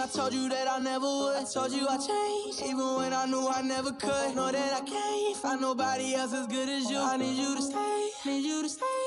I told you that I never would. I told you I changed, even when I knew I never could. Know that I can't find nobody else as good as you. I need you to stay, need you to stay.